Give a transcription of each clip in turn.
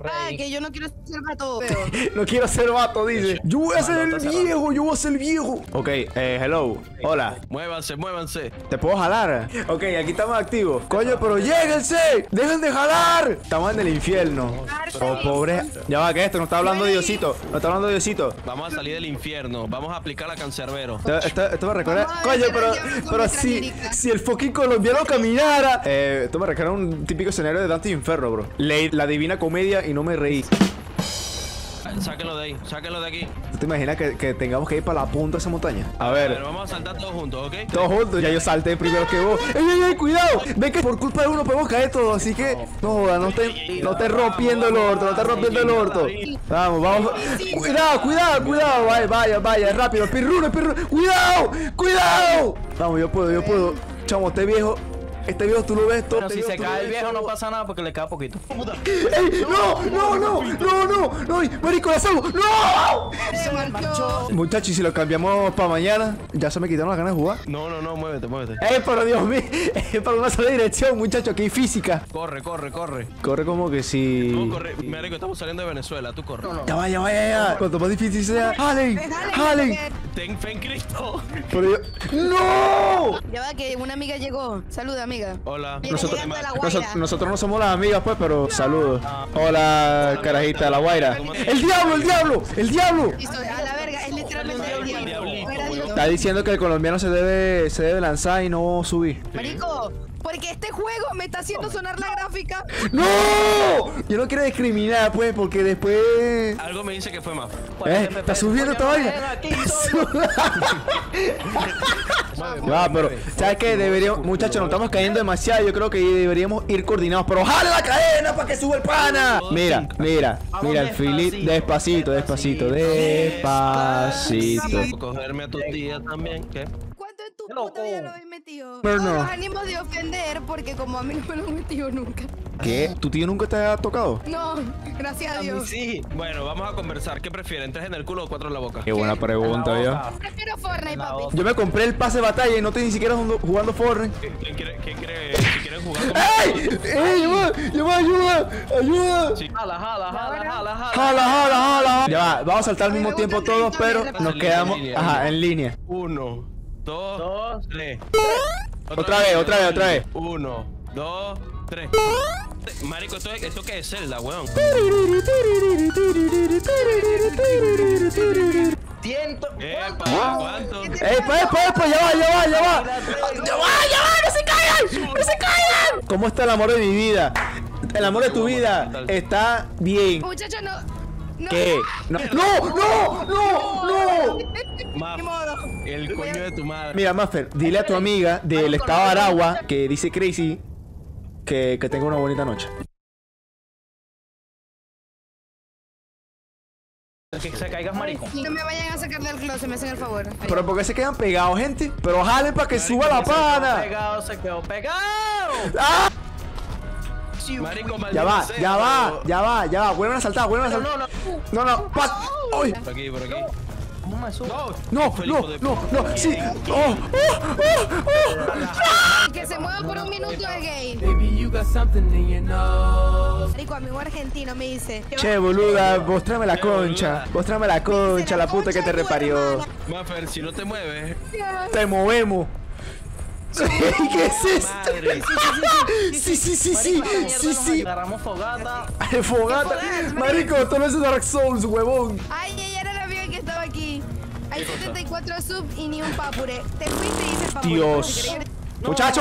Ah, que yo no quiero ser vato. No quiero ser vato, dice. Yo voy a ser el viejo, yo voy a ser el viejo. Ok, hello. Hola. Muévanse, muévanse. ¿Te puedo jalar? Ok, aquí estamos activos. Coño, pero lléguense. Dejen de jalar. Estamos en el infierno. Oh, pobre. Ya va, que esto no está hablando de Diosito. No está hablando de Diosito. Vamos a salir del infierno. Vamos a aplicar la cancerbero. Esto me recuerda. Coño, pero si el fucking colombiano caminara. Esto me recuerda a un típico escenario de Dante Inferno, bro. Leí la Divina Comedia y no me reí. Sáquenlo de ahí, sáquenlo de aquí. ¿Tú te imaginas que tengamos que ir para la punta de esa montaña? A ver. Pero vamos a saltar todos juntos, ¿ok? Todos juntos, ya yo salté primero que vos. ¡Ey! ¡Cuidado! Ven que por culpa de uno podemos caer todos, así que no jodas, no estés rompiendo el orto, no estés rompiendo el orto. Vamos. Cuidado. Vaya, rápido. Pirruno. ¡Cuidado! Vamos, yo puedo. Chamo, este viejo tú lo ves todo. Pero si se cae el viejo no pasa nada porque le queda poquito. ¡Ey! ¡No! ¡Marico, la salvo! ¡No! Se marchó. Muchachos, y si lo cambiamos para mañana, ya se me quitaron las ganas de jugar. No, muévete. ¡Ey, pero Dios mío! Es para una sola dirección, muchachos, que hay física. Corre. Corre como que si... No, corre. Marico, estamos saliendo de Venezuela, tú corre. Ya va. Cuanto más difícil sea. ¡Jalen! Ten fe en Cristo. Pero yo... ¡No! Ya va, que una amiga llegó. Saluda, amiga. Hola. Nosotros no somos las amigas, pues, pero saludos. Hola, carajita de la Guaira. ¡El diablo! Listo, a la verga, es literalmente el diablo. Está diciendo que el colombiano se debe lanzar y no subir. Marico, porque este juego me está haciendo sonar la gráfica. ¡No! Yo no quiero discriminar, pues, porque después... Algo me dice que fue más. ¿Está subiendo esta vaina? Va, pero, ¿sabes qué? Deberíamos, muchachos, nos estamos cayendo demasiado. Yo creo que deberíamos ir coordinados. Pero ¡jale la cadena para que suba el pana! Mira, el filito. Despacito. Cogerme a tu tía también, ¿qué? ¿Cuánto en tu puta vida lo habéis metido? Pero no. Los ánimos de ofender, porque como a mí no me lo han metido nunca. ¿Qué? ¿Tu tío nunca te ha tocado? No, gracias a Dios. Sí. Bueno, vamos a conversar. ¿Qué prefieren? ¿3 en el culo o 4 en la boca? Qué buena pregunta, yo. Prefiero Fortnite, papi. Yo me compré el pase de batalla y no estoy ni siquiera jugando Fortnite. ¿Quién cree? Si quieren jugar con... ¡Ey! ¡Ayuda! Sí. ¡Jala! Ya va, vamos a saltar al mismo tiempo todos, pero nos quedamos, en línea. 1, 2, 3. Otra vez. 1, 2, 3. Marico, ¿esto qué es Zelda, weón? ¿Cuánto? ¡Epa! ¡Ya va! ¡No se caigan! ¿Cómo está el amor de mi vida? El amor de tu vida está bien. Muchachos, no. ¿Qué? ¡No! Ni modo. El coño de tu madre. Mira, Maffer, dile a tu amiga del estado de Aragua que dice Crazy que tenga una bonita noche. Que se caigas, marico. No me vayan a sacar del closet, me hacen el favor. Pero ¿por qué se quedan pegados, gente? Pero jalen para que suba la pana. Se quedó pegado. ¡Ah! Marico, Ya va. Vuelven a saltar. No. ¡Uy! Por aquí. ¿Cómo me subo? No. Sí. Que se mueva por un minuto de gay. Baby, you got something in your nose. Marico, amigo argentino me dice. Che, boluda, mostrame la concha. La puta que te reparió. Maffer, si no te mueves. Te movemos. ¿Qué es esto? Sí. Agarramos fogata. Fogata. Marico, esto no es Dark Souls, huevón. Ay, ella era la amiga que estaba aquí. Hay 74 sub y ni un papure. Te fuiste y dices papure. Dios. Muchacho.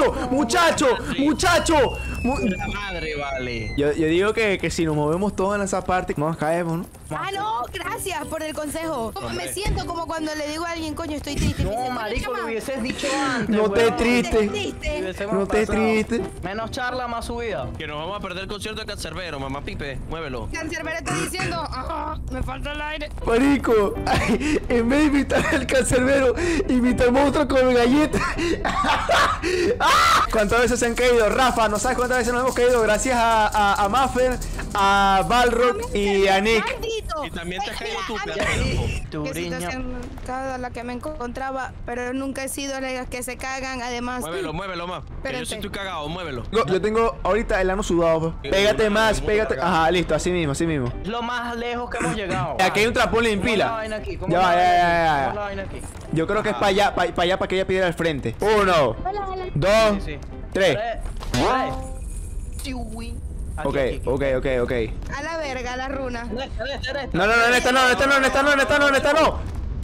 La madre, vale. Yo digo que si nos movemos todos en esa parte, no nos caemos, ¿no? Ah, no, gracias por el consejo. Me siento como cuando le digo a alguien, coño, estoy triste. Me No, dice, marico, lo "Chama, hubieses dicho antes. No te weón. triste. No te triste. Menos charla, más subida. Que nos vamos a perder el concierto de Cancerbero, mamá Pipe. Muévelo. Cancerbero está diciendo, me falta el aire. Marico, en vez de invitar al cancerbero, invitamos a otro con galletas. ¿Cuántas veces se han caído? Rafa, no sabes cuántas veces nos hemos caído gracias a Maffer, a Balrog y a Nick. Maldito, Y también te has caído tú, Mira, pedazo de loco. qué Turiño. situación cada la que me encontraba, pero nunca he sido la que se cagan, además. Muévelo, muévelo más. Que yo Espérate. sí estoy cagado, muévelo. Yo tengo ahorita el ano sudado. Pégate más, pégate. Ajá, listo, así mismo, así mismo. Es lo más lejos que hemos llegado. Aquí hay un trampolín, ¿Cómo es la pila. vaina aquí? ¿Cómo Ya es va, la ya, vaina ya, aquí? ya, ¿Cómo ya. es la vaina aquí? Yo creo que es para allá, para que ella pidiera al frente. 1, 2, Sí, sí. 3. Chiwi. Aquí, Ok, aquí, aquí. ok. A la verga, la runa. En esta. No, en esta no.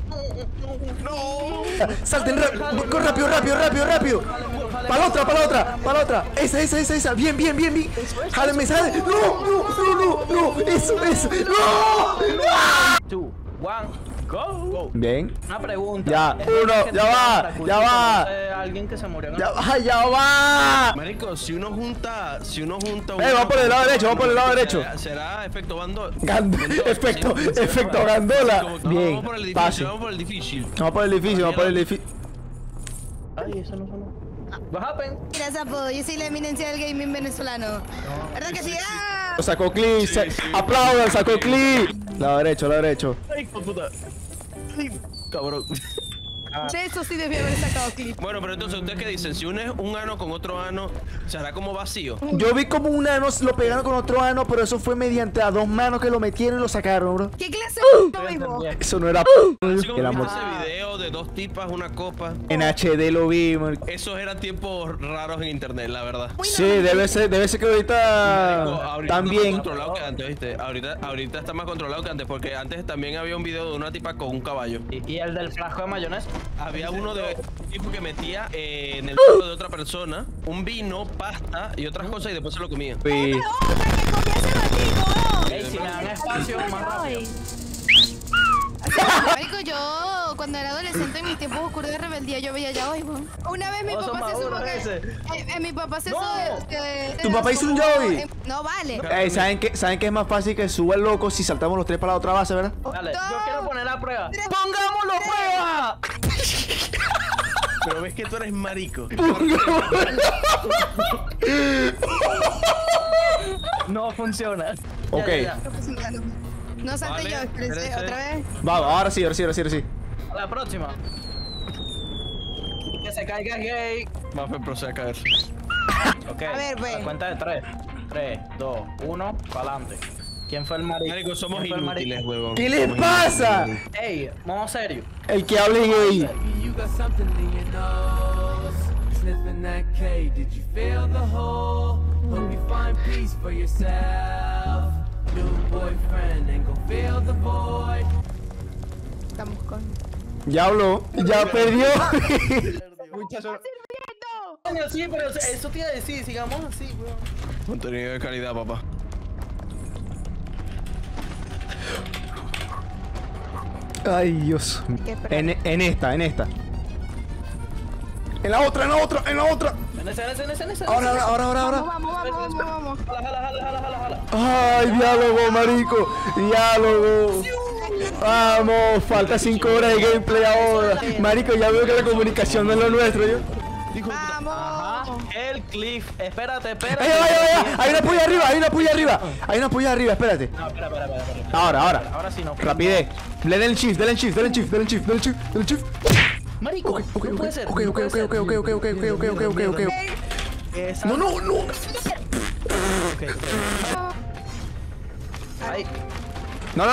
Salten, rápido. Para la otra. Esa. Bien. Jáleme. No. Eso. No. 2, 1, go. Bien. Una pregunta. Ya, ¿Es uno, alguien que ya tenga va, para ya va. Alguien que se murió en el- Ya va. Marico, si uno junta Va por el lado derecho. Será efecto bando. Efecto gandola. Bien, Vamos por el pase. difícil, vamos por el difícil. Vamos por el difícil. Ay, eso no sonó. What happened? Mira, sapo, yo soy la eminencia del gaming venezolano. ¿Verdad que sí? ¡Ah! Sacó clip, aplaudan, sacó clip. Lado derecho. Ay, puta. Ay, cabrón. De eso sí debía haber sacado clip. Bueno, pero entonces, ¿ustedes qué dicen? Si unes un ano con otro ano, ¿será como vacío? Yo vi como un ano lo pegaron con otro ano, pero eso fue mediante a dos manos que lo metieron y lo sacaron, bro. ¿Qué clase de vivo? Eso no era Así como el viste amor. ese video de dos tipas, una copa. En HD lo vimos. Esos eran tiempos raros en internet, la verdad. Sí, debe ser que ahorita Ahorita está también. más controlado que antes, ¿viste? Ahorita está más controlado que antes, porque antes también había un video de una tipa con un caballo. ¿Y el del frasco de mayonesa? Había uno de un tipo que metía en el culo de otra persona un vino, pasta y otras cosas y después se lo comía. Sí. Ey, si me dan espacio, más rápido. Marico, yo cuando era adolescente en mis tiempos oscuros de rebeldía yo veía ya hoy, weón. Una vez mi Oso papá se maduro supo ese. que mi papá se No. ¿Tu papá hizo un Joey? No vale. ¿Saben qué es más fácil que suba el loco si saltamos los tres para la otra base, verdad? Dale, yo quiero poner la prueba. Tres. ¡Pongámoslo a prueba! Pero ves que tú eres marico. No funciona. Ok. Ya. No salte Vale, yo, espérense, espérense. otra vez. Va, ahora sí. La próxima. Que se caiga gay. Va a proceder a caer. Ok. A ver, pues. A cuenta de 3. 3, 2, 1, para adelante. ¿Quién fue el marico? Marico, somos ¿Quién fue el marico? inútiles, huevón. ¿Qué les pasa? Ey, modo serio. El que hable gay. You got something in your nose. Sniffing that K, did you feel the hole? Hope you find peace for yourself. New boyfriend ain't gon' feel the void. Estamos con. Ya habló, ya perdió. Coño, sí, pero eso te iba a decir, sigamos así, weón. Contenido de calidad, papá. Ay, Dios. Hay que esperar. En esta. En la otra. En ese. Ahora. Vamos. Jala. Ay, diálogo, marico. Diálogo. Vamos, falta 5 horas de gameplay ahora. Marico, ya veo que la comunicación no es lo nuestro, yo. Vamos. Ajá, el cliff. Espérate. Ya. Hay una puya arriba. Espérate. No, espera. Ahora. Ahora sí no. Rapidez. Denle el shift. Marico, no puede ser. Ok. Esa- No. Ok. Ahí. No.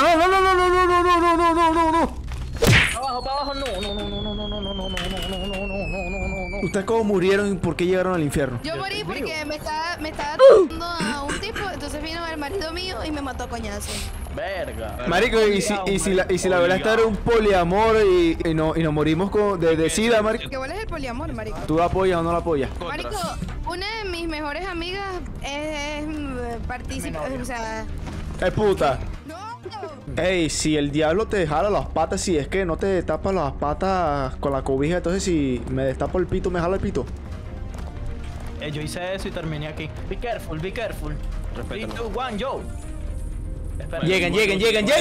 Para abajo, no. ¿Ustedes cómo murieron y por qué llegaron al infierno? Yo morí porque me estaba dando a un tipo, entonces vino el marido mío y me mató a coñazo. Verga. Marico, y si la verdad esta era un poliamor y nos morimos de sida, marico. ¿Qué cuál es el poliamor, marico? ¿Tú la apoyas o no la apoyas? Marico, una de mis mejores amigas es participa, o sea, ¡Eh, puta! no. Ey, si el diablo te jala las patas, si es que no te destapas las patas con la cobija, entonces si me destapo el pito, me jala el pito. Yo hice eso y terminé aquí. Be careful. 3, Respétalo. 2, 1, yo. Espera. Lleguen.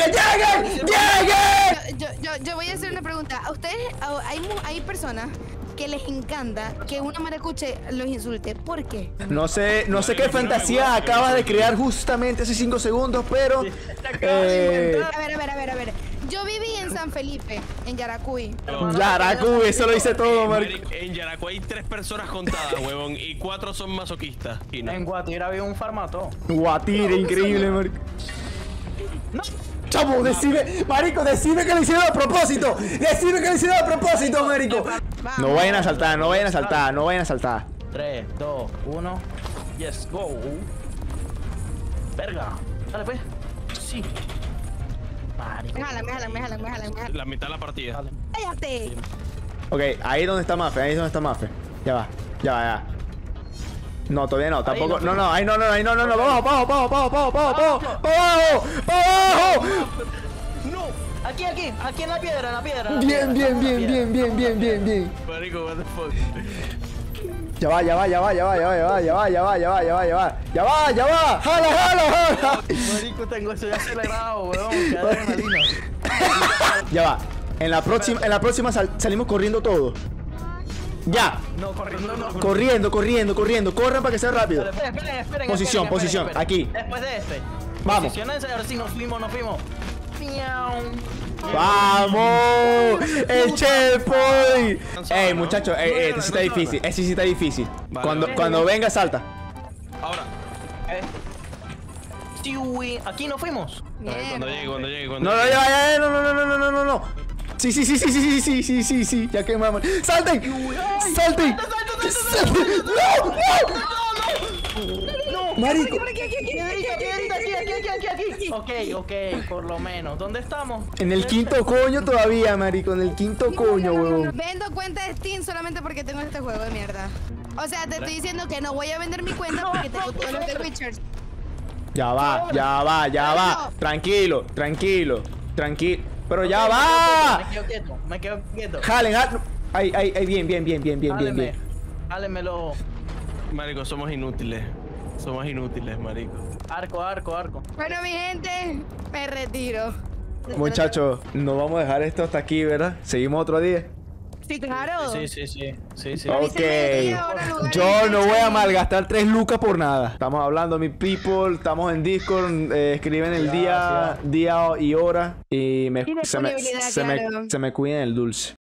Yo voy a hacer una pregunta. ¿A ustedes hay personas que les encanta que una maracuche los insulte. ¿Por qué? No sé qué fantasía acabas de crear justamente hace 5 segundos, pero... A ver. Yo viví en San Felipe, en Yaracuy. Yaracuy, eso lo hice todo, marico. En Yaracuy hay 3 personas contadas, huevón, y 4 son masoquistas. Y no. En Guatire había un farmato. Guatire, increíble, marico. No. Chamo, decime, marico, decime que lo hicieron a propósito. Decime que lo hicieron a propósito, marico. No vayan a saltar, no vayan a saltar, no vayan a saltar. 3, 2, 1. Yes, go. Verga. Dale, pues. Sí. Marico. Me jalan. La mitad de la partida. Dale. ¡Cállate! Ok, ahí donde está Mafe, ahí es donde está Mafe. Ya va. No, todavía no, tampoco. Ahí no. No, ahí no. Abajo. No. Aquí en la piedra, Bien. Marico, what the fuck. Ya va. Jala. Marico, tengo eso ya acelerado, weón. Qué adrenalina. Ya va. En la próxima salimos corriendo todos. Ya. No, corriendo no. Corriendo. Corran para que sea rápido. Esperen. Posición, aquí. Después de este. Vamos. Posiciónense, a ver si nos fuimos. Miau. ¡Vamos! ¡El checkpoint! Ey, muchachos, este sí está difícil. Este sí está difícil. Vale. Cuando venga, salta. Ahora. Aquí nos fuimos. Cuando llegue. No, ya. Sí. Ya quemamos. ¡Salten! ¡No! Marico. Piedrita, aquí. Ok, por lo menos. ¿Dónde estamos? En el quinto coño todavía, marico. En el quinto coño, huevón. Vendo cuenta de Steam solamente porque tengo este juego de mierda. O sea, te estoy diciendo que no voy a vender mi cuenta porque tengo todos los de Witcher. Ya va. Tranquilo. Pero ya va. Me quedo quieto. Jalen. Ahí, bien. Jálenmelo. Marico, somos inútiles, marico. Arco. Bueno, mi gente, me retiro. Muchachos, no vamos a dejar esto hasta aquí, ¿verdad? Seguimos otro día. Sí, claro. Sí. Ok. Yo no voy a malgastar 3 lucas por nada. Estamos hablando, mi people. Estamos en Discord. Escriben el día y hora. Y se me cuiden el dulce.